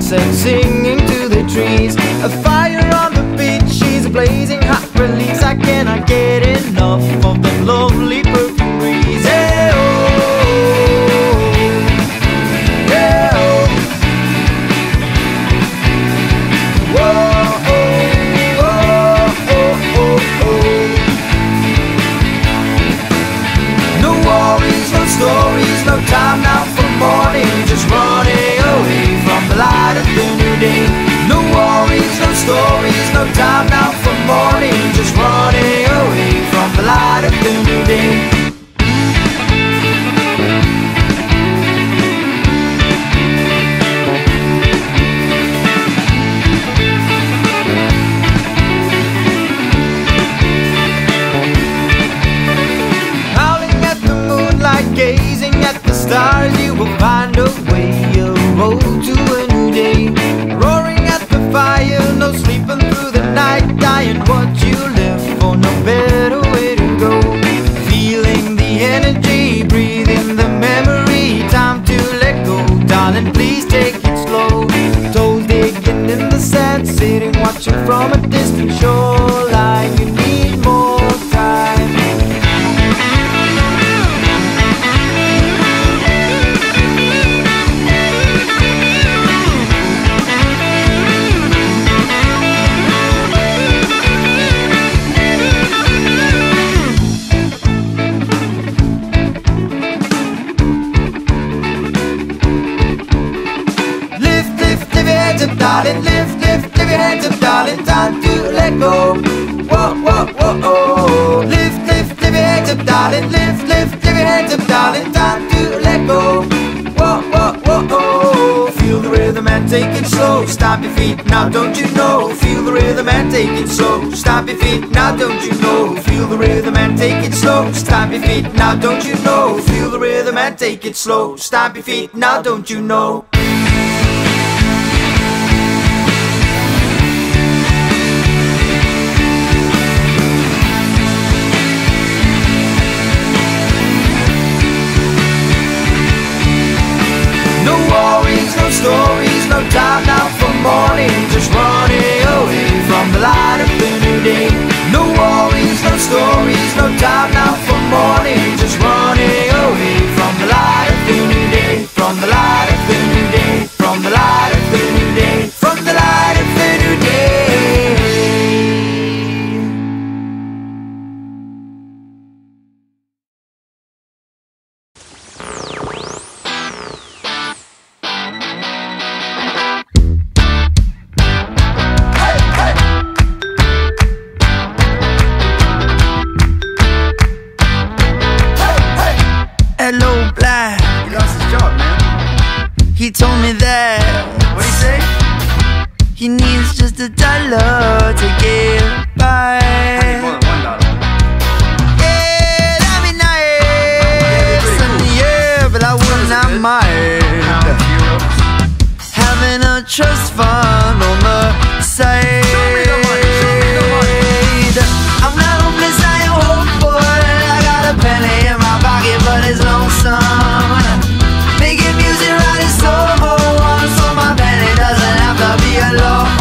sunset singing to the trees. A fire on the beach, she's a blazing hot release. I cannot get enough of the lovely perfume breeze. Hey, oh, hey, oh. Whoa, oh, oh, oh, oh, oh. No worries, no stories, no time now for morning. Just running away from the light of the new day. No worries, no stories, no time now for morning. Just running away from the light of the new day. Howling at the moonlight, gazing at the stars, you will find a way, a road to a new day. Roaring at the fire, no sleeping through the night, dying what you live for, no better way to go. Feeling the energy, breathing the memory, time to let go. Darling, please take it slow. Toes digging in the sand, sitting watching from a distant shoreline. You need more time. Darling, lift your hands up, darling, time to let go. Whoa, whoa, whoa, oh. Lift your hands up, darling, lift your hands up, darling, time to let go. Whoa, whoa, whoa, oh. Feel the rhythm and take it slow. Stop your feet now, don't you know? Feel the rhythm and take it slow. Stop your feet now, don't you know? Feel the rhythm and take it slow. Stop your feet now, don't you know? Feel the rhythm and take it slow. Stop your feet now, don't you know? No worries, no stories, no time now for morning. Just running away from the light of the new day. No worries, no stories, no time now for morning. Just running away from the light of the new day. From the light of the new day. From the light of the new day. From the light of the new day. Hello, Black. He lost his job, man. He told me that What'd he say? he needs just $1 to get by. I need more than $1. Yeah, that'd be nice. pretty cool. Yeah, but I would not mind having a trust fund on the side. Show me the money, show me the money. I'm not hopeless, I am hopeful. I got a penny in my pocket, but it's lonesome. Making music right is so hard, so my penny doesn't have to be alone.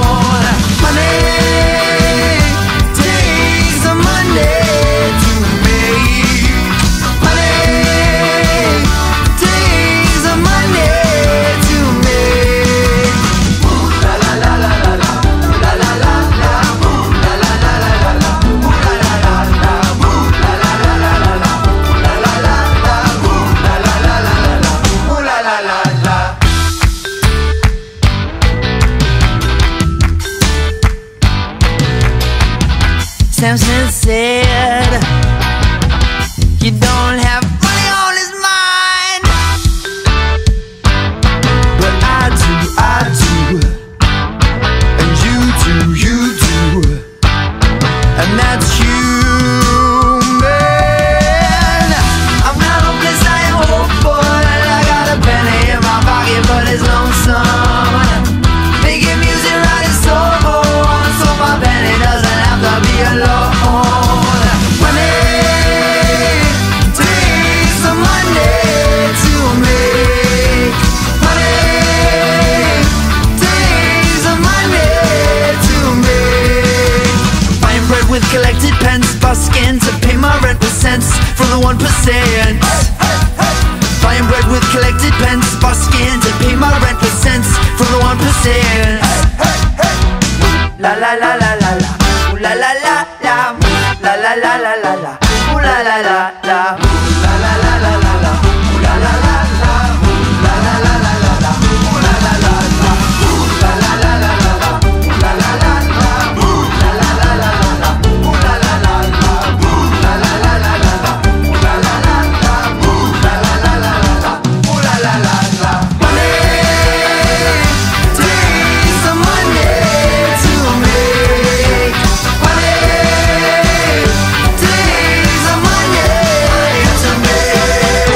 Money takes some money to make. Money takes some money to make. Ooh la la la la la la, ooh la la la la, ooh la la la la la, ooh la la la la, ooh la la la la la, ooh la la la la, ooh la la la la la, ooh la la la la. Samson said you don't have money on his mind, but I do, and you do, and that's human. I'm not hopeless, I am hopeful. I got a penny in my pocket, but it's lonesome. Making music right is so hard, so my penny doesn't have to be alone. Money la la la la la la, ooh la la la la, la la la la la la, ooh la la la la, la la la la la la, ooh la la la la, la la la la la la, ooh la la la la, la la la la la la, la la la la, la la la la la la, ooh la la la la, la la la la la la, ooh la la la la, la la la la la la, ooh la la la la. Money, take some money to make. Money, take some money to make.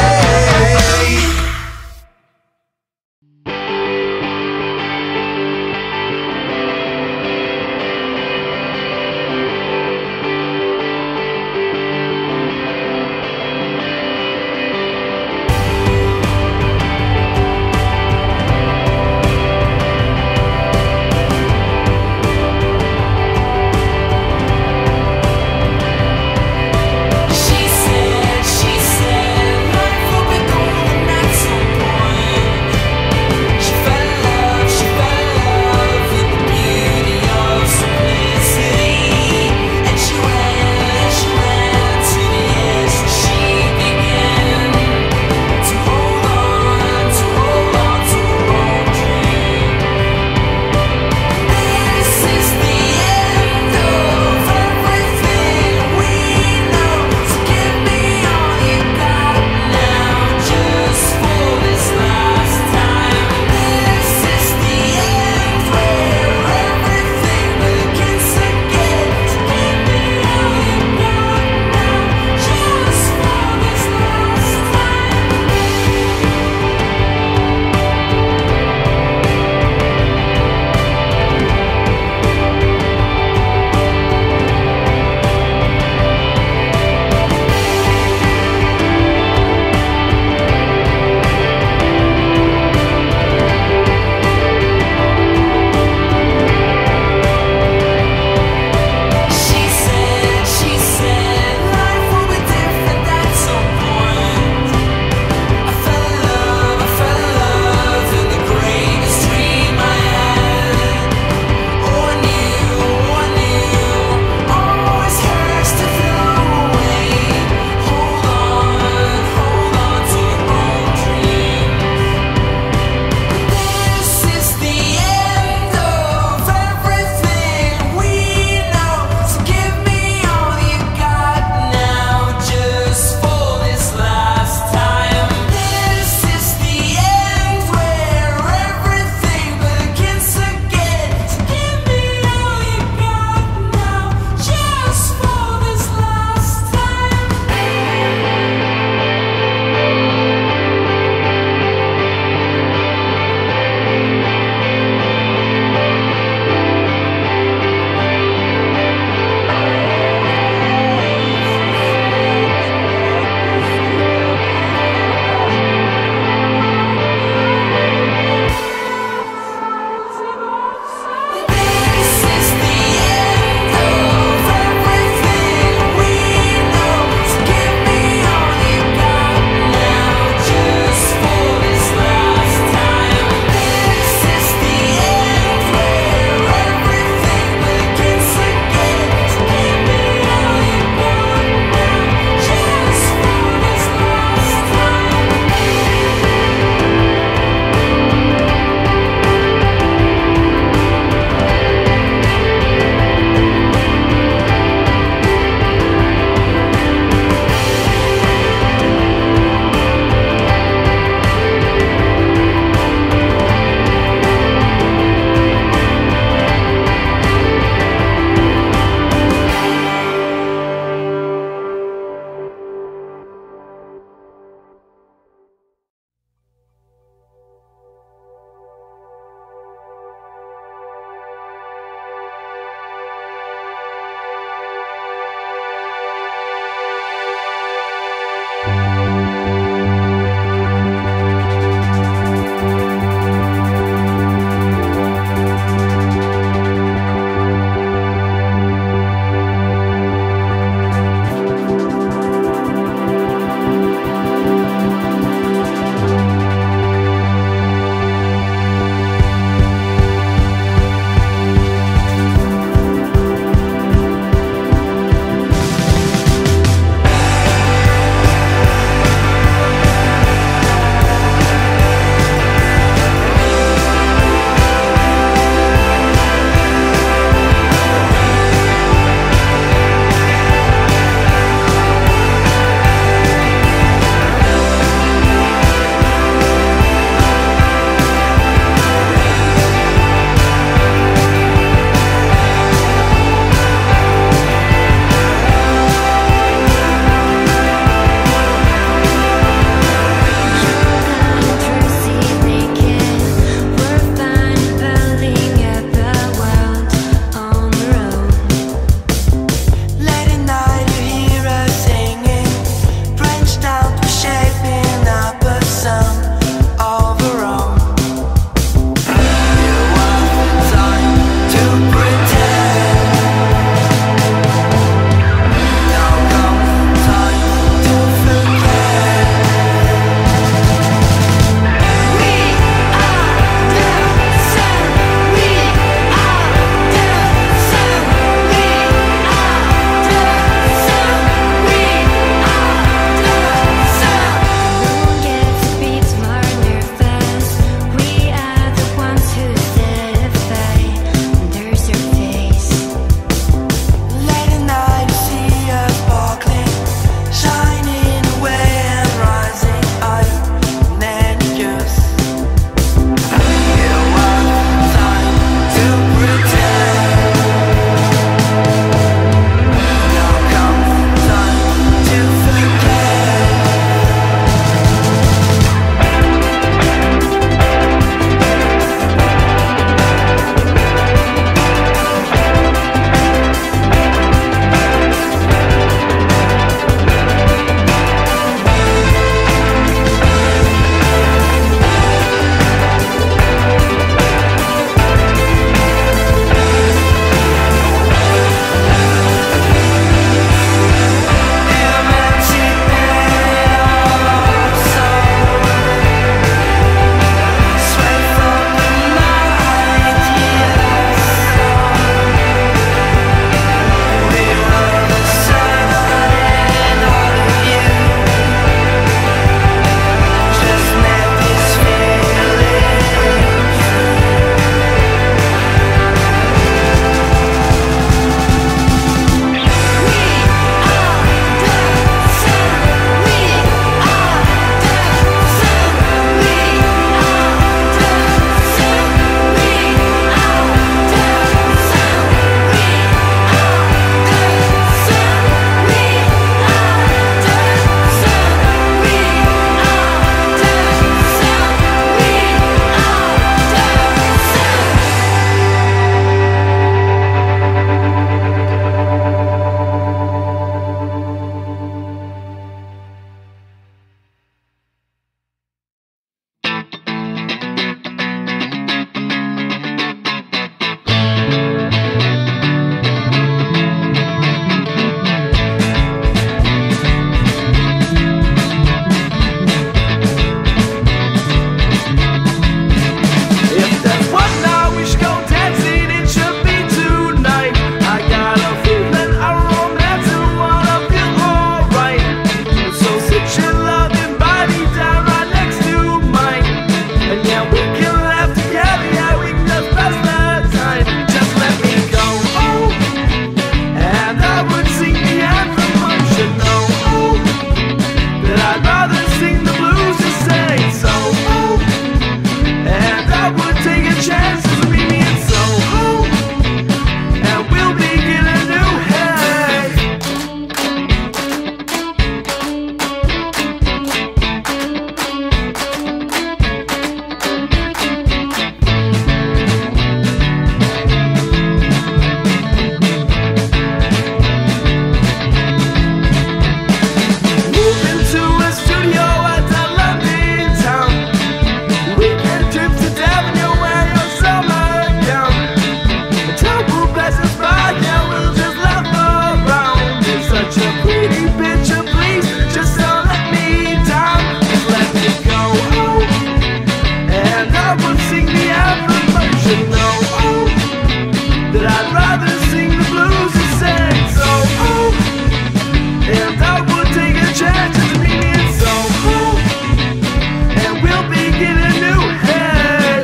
sing the blues and sang so ooh, and I would take a chance to meet me in so ooh, and we'll begin a new head.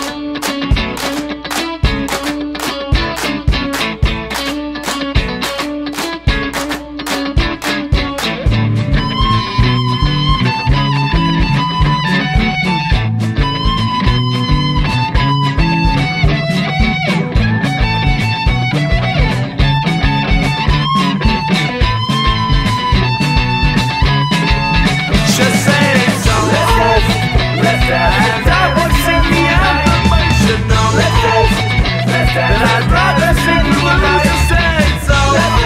Just say so. And I would sing the anthem, but you should know that I'd rather sing the blues and say so.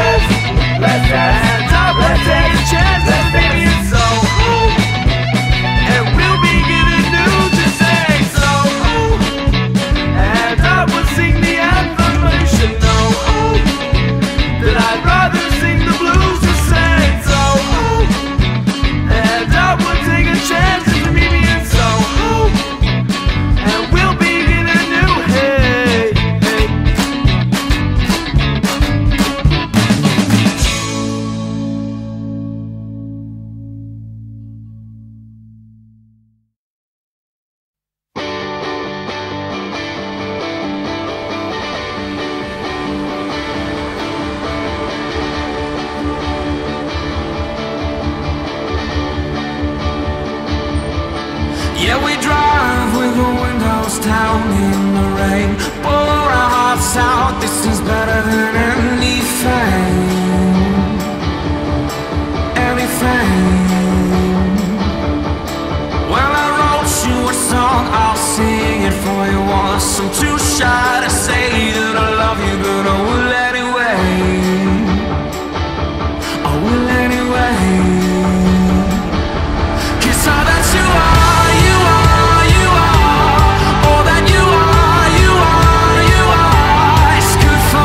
And I would take a chance to sing it so ooh, and we'll begin anew to say so ooh, and I would sing the anthem, but you should know ooh, that I'd rather sing the blues and say so ooh, and I would take a chance to meet me in so ooh, and we'll begin anew. Hey, hey. Yeah, we drive with the windows down in the rain, pour our hearts out, this is better than anything, anything. Well, I wrote you a song, I'll sing it for you once. I'm too shy to say that I love you, but I will anyway, I will anyway. Cause all that you are, you are, you are, all that you are, you are, you are, it's good for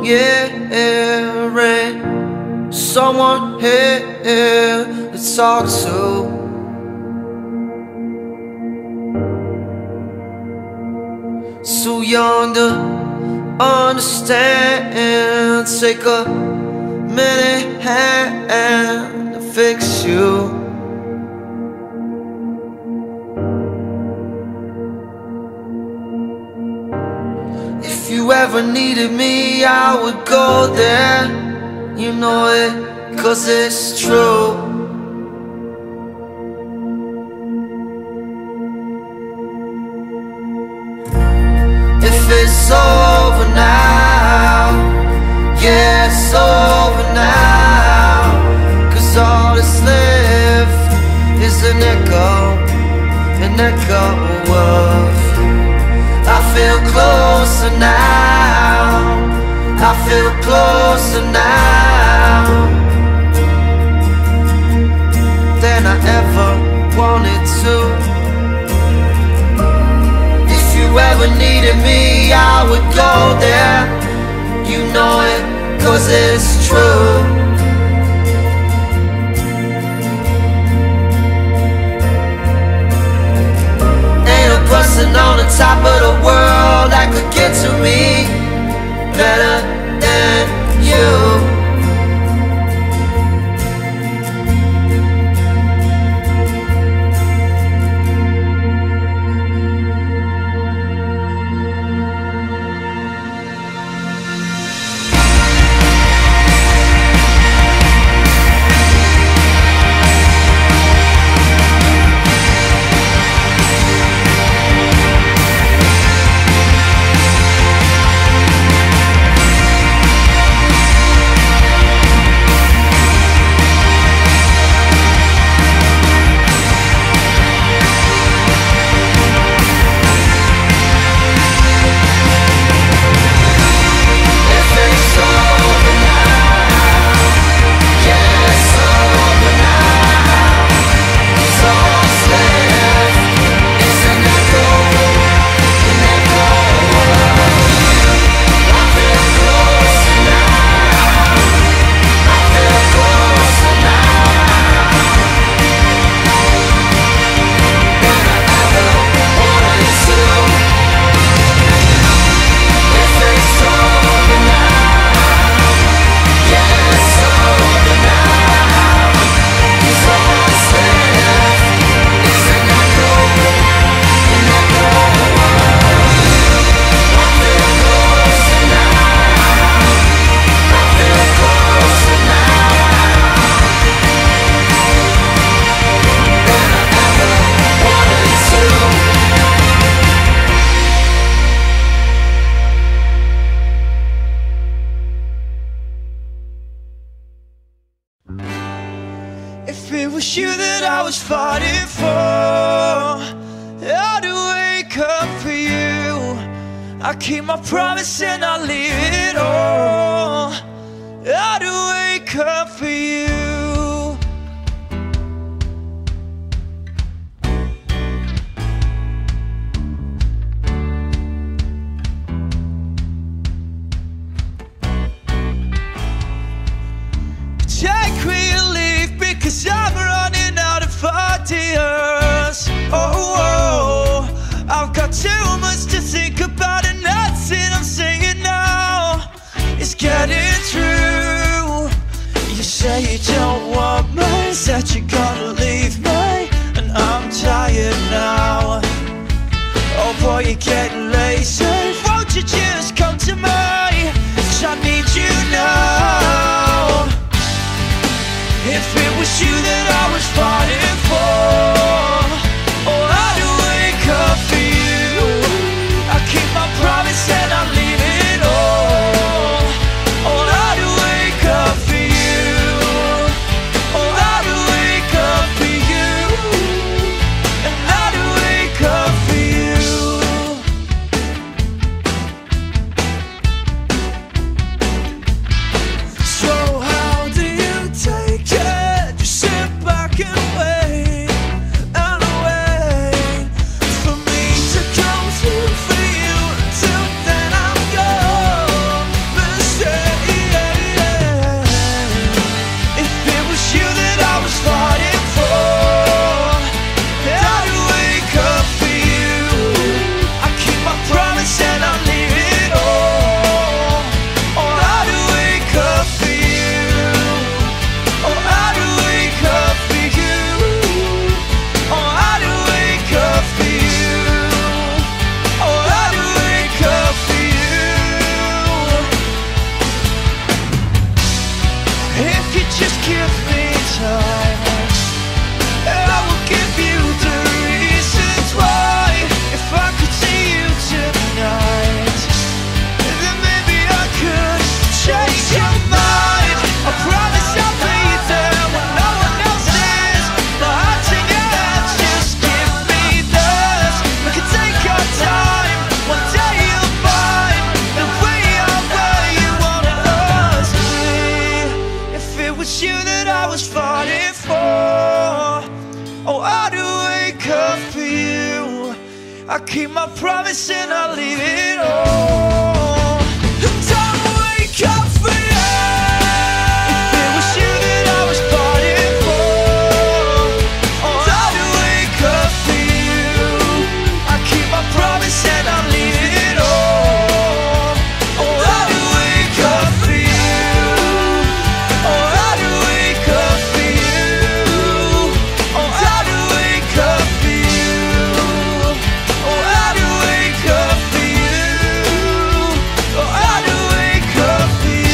Ain't someone here to talk to. So young to understand, take a minute hand to fix you. If you ever needed me, I would go there. You know it, 'cause it's true. If it's over now, yeah, it's over now. 'Cause all that's left is an echo of I feel closer now, I feel closer now than I ever wanted to. If you ever needed me, I would go there. You know it, 'cause it's true. Ain't a person on the top of the world that could get to me better than you. If it was you that I was fighting for, I'd wake up for you. I keep my promise and I leave it all. I'd wake up for you. Take me or leave me, 'cause I'm running out of ideas. Oh, I've got too much to think about, and nothing I'm saying now is getting through. You say you don't want me, said you're gonna leave me, and I'm tired now. Oh boy, you're getting lazy. Won't you just come to me, 'cause I need you now. If it was you that I was fighting for, oh, I'd wake up for you. I keep my promise and I leave it all. Oh, I'd wake up for you. Oh, I'd wake up for you. And I'd wake up for you. could just give me time, I will give you the reasons why. If I could see you tonight, then maybe I could change your mind. I promise I'll be there when no one else is. My heart's in your hands, just give me this. We can take our time, one day you'll find that we are where you want us to be. If it was you that I was fighting for, oh, I'd wake up for you. I keep my promise and I leave it all. And I'd wake up for you. If it was you that I was fighting for, oh, I'd wake up for you. I keep my promise and I leave it all. Oh, I'd wake up for you. Oh, I'd wake up for you. Oh, I'd wake up for you. Oh, I'd wake up for you. Oh, I'd wake up for you.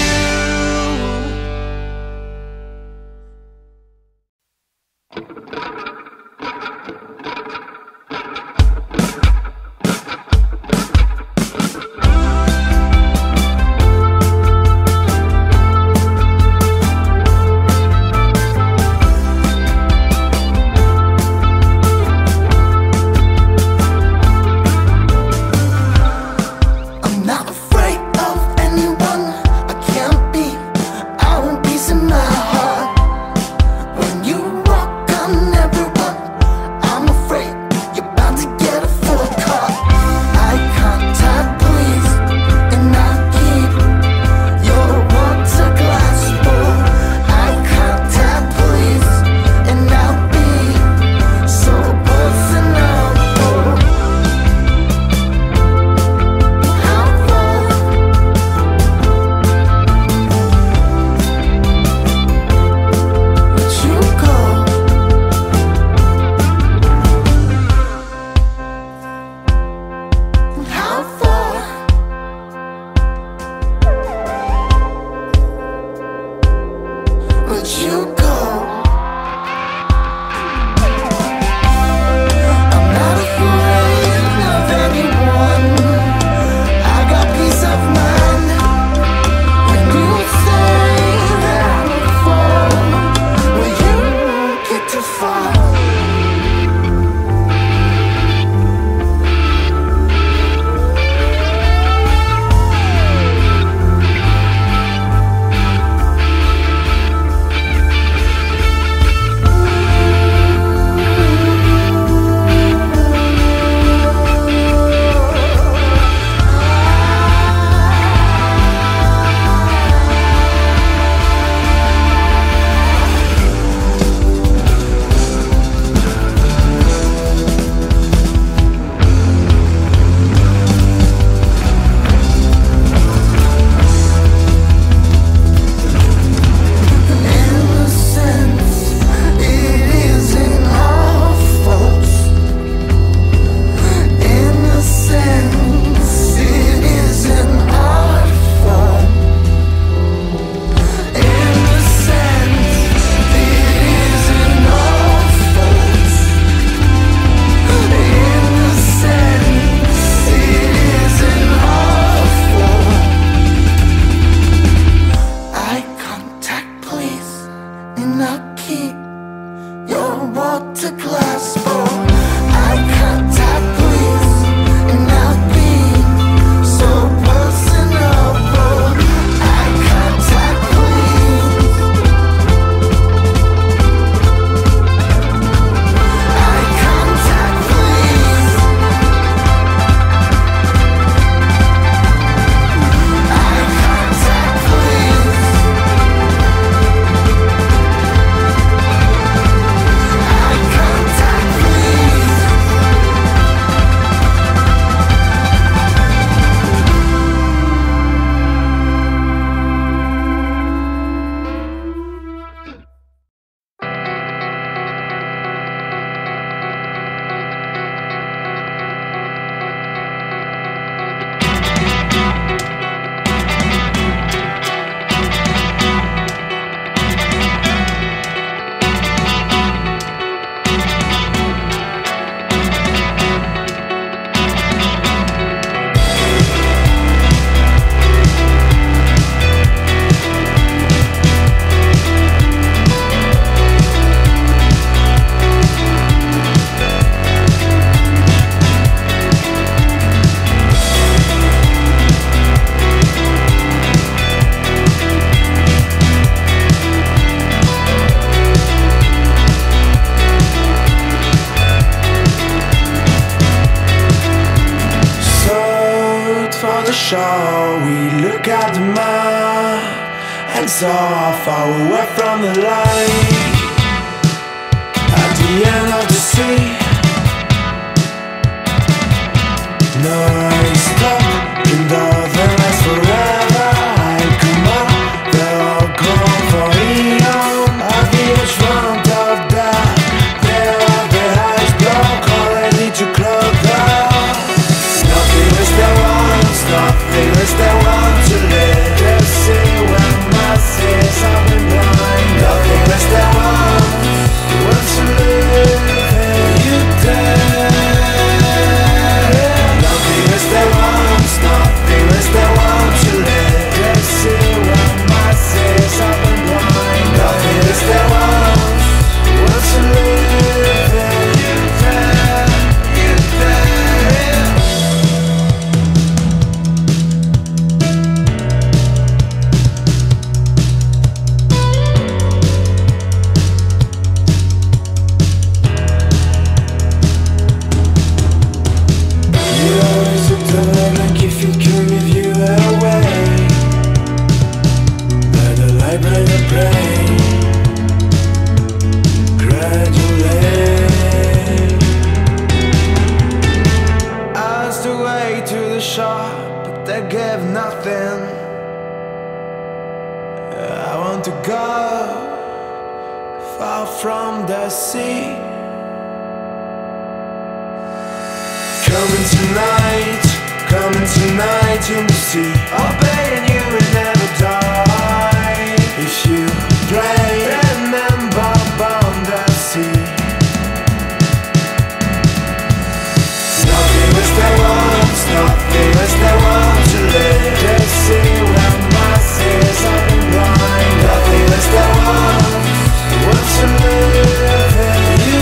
I'm not afraid of anyone. I can't be. I want peace in my heart. When you walk on everyone, I'm afraid you're about to get a full cut. Eye contact, please, and I'll keep your water glass full. Eye contact, please, and I'll be so personal. How far would you go? How far would you go? I'm not afraid of anyone. I got peace of mind. When you say that I will fall, will you get too far? feeling so far away from the light. At the end of the sea, no I stop in the last forever. I come up, they're all gone for eon. At the edge front of that, there are the eyes broke, already to close down. Nothing is there once, nothing is there once to live. Just see when masses have been blind. Nothing is there once to live, and you dead. Nothing is there once, nothing is there once to live. Just see when masses have been blind. Nothing is there once to live, and you dead, you dead. You always look to love like if it could give you away. By the light, by the brain, gradually. I asked the way to the shop, but they gave nothing. I want to go far from the sea. Coming tonight in the sea. I'll bet you will never die. If you pray, remember bound the sea. Nothing is there once, nothing is there once to live. Just see when masses have been blind. Nothing is there once to live, and you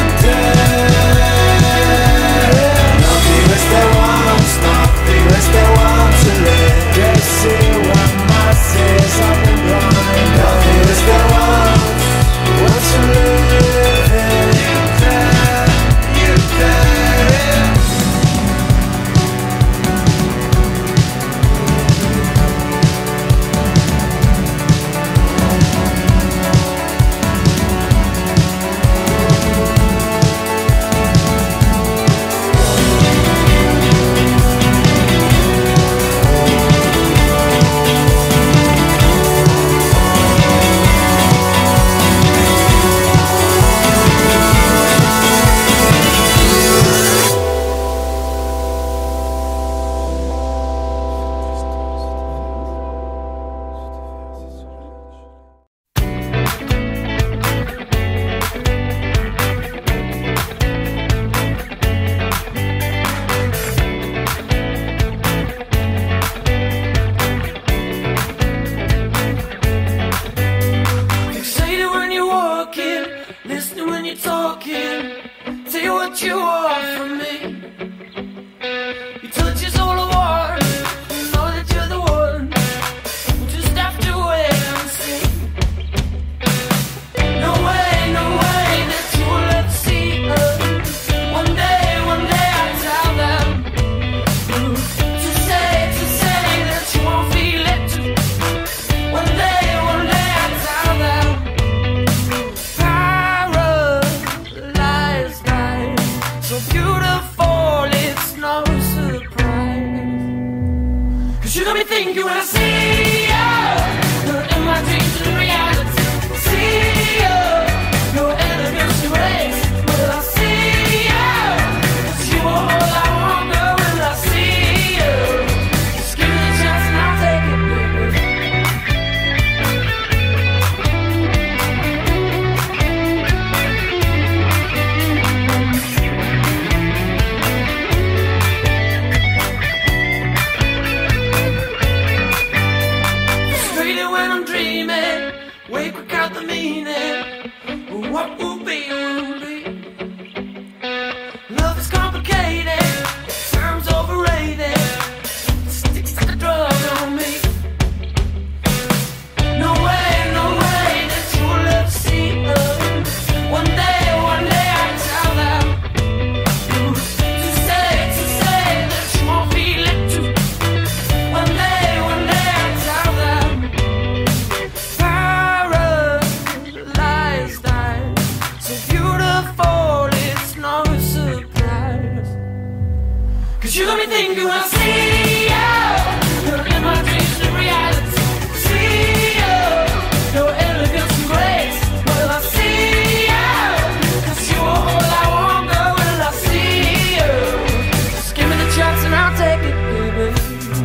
dead. Nothing is there once, nothing is there once to live. Just see when masses have been blind. Nothing is there once to live, and you dead, you dead. Excited when you're walking, listening when you're talking. Tell you what you want from me. Your touch is all I want. I know that you're the one. We'll just have to wait and see. No way that you will ever see us. One day I tell them to say that you won't feel it too. One day I tell them. Paralyzed by so beautiful, it's no surprise. 'Cause you got me thinking when I see you, you're in my dreams and reality. See you, no elegance to race. When I see you, it's you all I wonder when I see you. Just give me a chance and I'll take it, baby. Frustrated when I'm dreaming, wake without the meaning. What will be, will be. Love is complicated, terms overrated. Sticks like a drug on me. No way that you will ever see us. One day I tell them to say that you won't feel it too. One day I tell them. 'Cause you got me thinking when I see you, you're in my dreams and reality. See you, your elegance and grace. Will I see you? 'Cause you are all I want, girl. Will I see you? Just give me the chance and I'll take it, baby.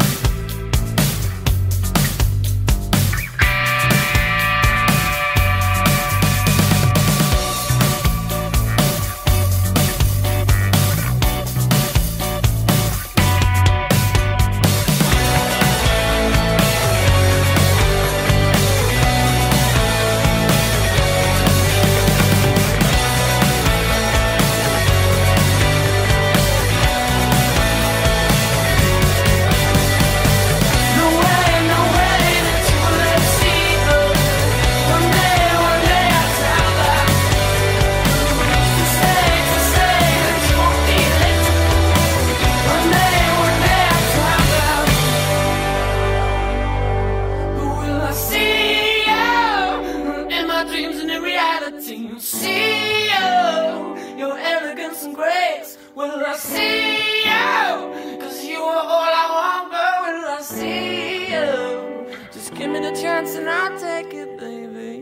See you, your elegance and grace. Will I see you? 'Cause you are all I want, girl. Will I see you? Just give me the chance and I'll take it, baby.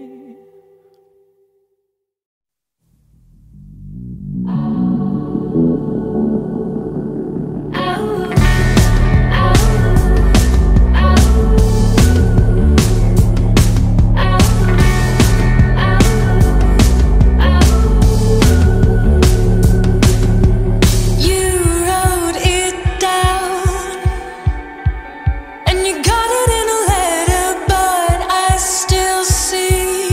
You got it in a letter, but I still see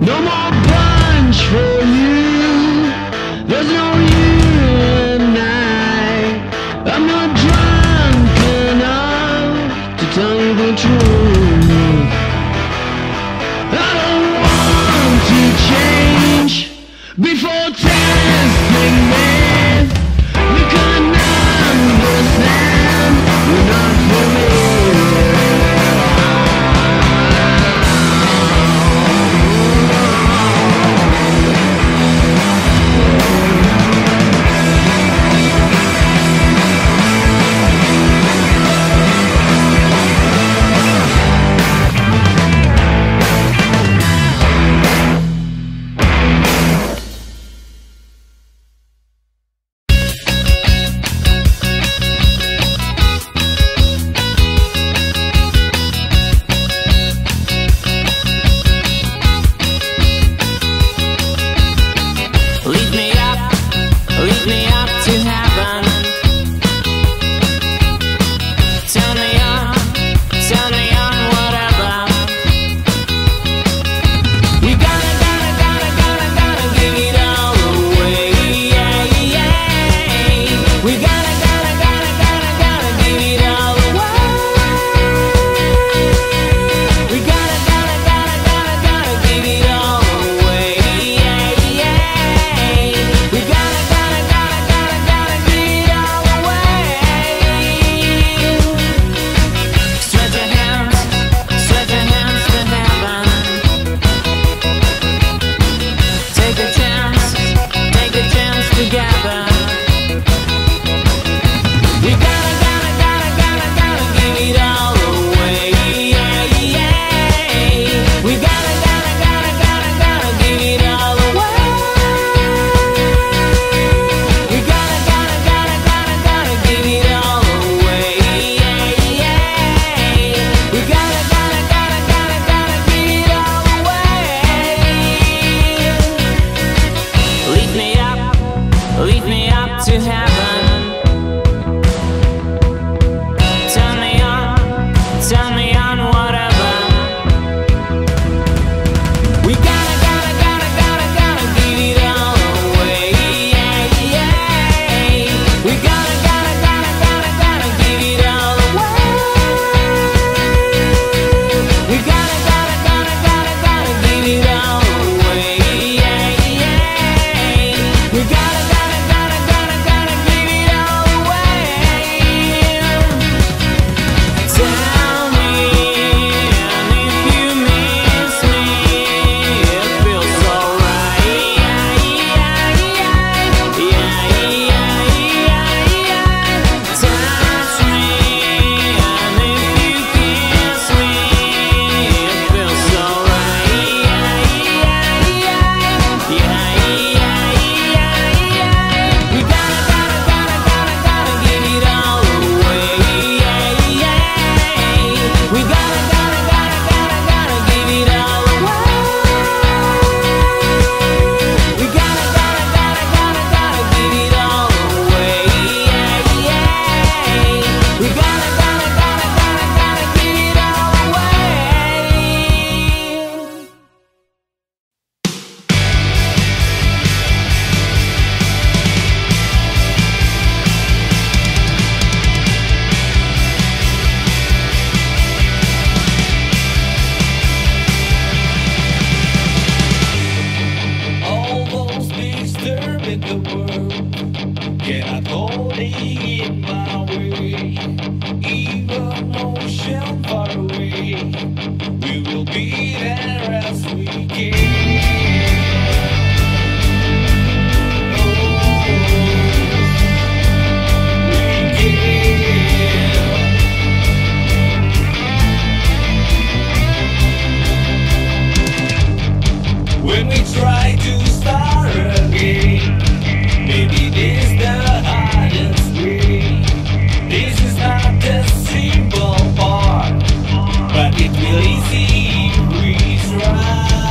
No more punch for you. There's no you tonight. I'm not drunk enough to tell you the truth. I don't want to change before testing me. You couldn't understand. You're not for me. It will easy if we try.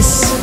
Yes.